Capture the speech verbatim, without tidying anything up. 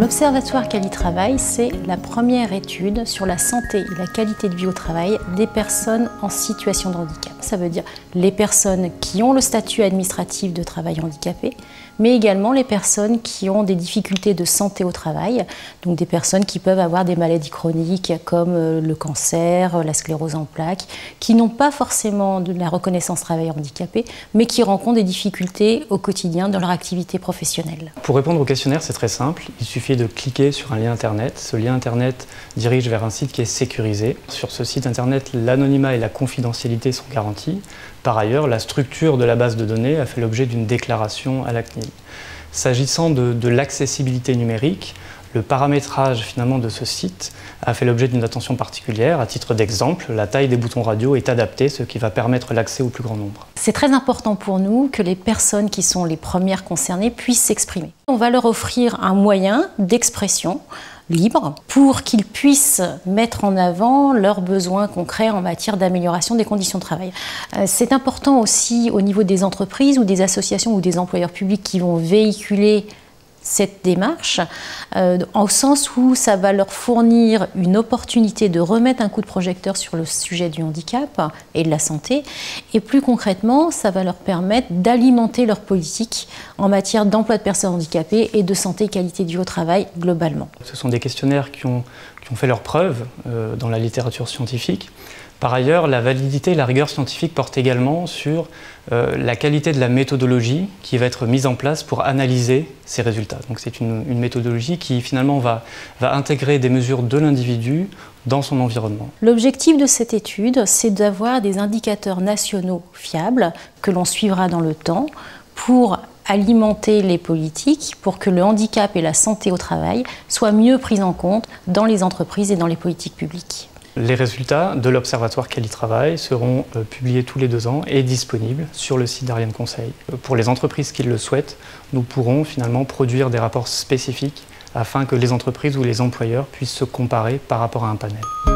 L'Observatoire Quali-Travail, c'est la première étude sur la santé et la qualité de vie au travail des personnes en situation de handicap. Ça veut dire les personnes qui ont le statut administratif de travail handicapé, mais également les personnes qui ont des difficultés de santé au travail, donc des personnes qui peuvent avoir des maladies chroniques comme le cancer, la sclérose en plaques, qui n'ont pas forcément de la reconnaissance travailleur handicapé, mais qui rencontrent des difficultés au quotidien dans leur activité professionnelle. Pour répondre au questionnaire, c'est très simple. Il suffit de cliquer sur un lien internet. Ce lien internet dirige vers un site qui est sécurisé. Sur ce site internet, l'anonymat et la confidentialité sont garantis. Par ailleurs, la structure de la base de données a fait l'objet d'une déclaration à la C N I L. S'agissant de, de l'accessibilité numérique, le paramétrage finalement de ce site a fait l'objet d'une attention particulière. À titre d'exemple, la taille des boutons radio est adaptée, ce qui va permettre l'accès au plus grand nombre. C'est très important pour nous que les personnes qui sont les premières concernées puissent s'exprimer. On va leur offrir un moyen d'expression libre pour qu'ils puissent mettre en avant leurs besoins concrets en matière d'amélioration des conditions de travail. C'est important aussi au niveau des entreprises ou des associations ou des employeurs publics qui vont véhiculer cette démarche, euh, au sens où ça va leur fournir une opportunité de remettre un coup de projecteur sur le sujet du handicap et de la santé, et plus concrètement, ça va leur permettre d'alimenter leur politique en matière d'emploi de personnes handicapées et de santé et qualité de vie au travail globalement. Ce sont des questionnaires qui ont, qui ont fait leurs preuves euh, dans la littérature scientifique. Par ailleurs, la validité et la rigueur scientifique portent également sur euh, la qualité de la méthodologie qui va être mise en place pour analyser ces résultats. Donc c'est une, une méthodologie qui finalement va, va intégrer des mesures de l'individu dans son environnement. L'objectif de cette étude, c'est d'avoir des indicateurs nationaux fiables que l'on suivra dans le temps pour alimenter les politiques pour que le handicap et la santé au travail soient mieux pris en compte dans les entreprises et dans les politiques publiques. Les résultats de l'Observatoire Quali-Travail seront euh, publiés tous les deux ans et disponibles sur le site d'Ariane Conseil. Pour les entreprises qui le souhaitent, nous pourrons finalement produire des rapports spécifiques afin que les entreprises ou les employeurs puissent se comparer par rapport à un panel.